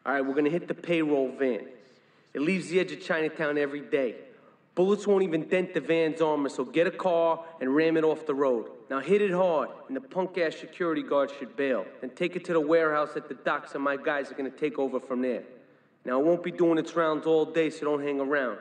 All right, we're gonna hit the payroll van. It leaves the edge of Chinatown every day. Bullets won't even dent the van's armor, so get a car and ram it off the road. Now hit it hard, and the punk-ass security guard should bail. Then take it to the warehouse at the docks, and my guys are gonna take over from there. Now, it won't be doing its rounds all day, so don't hang around.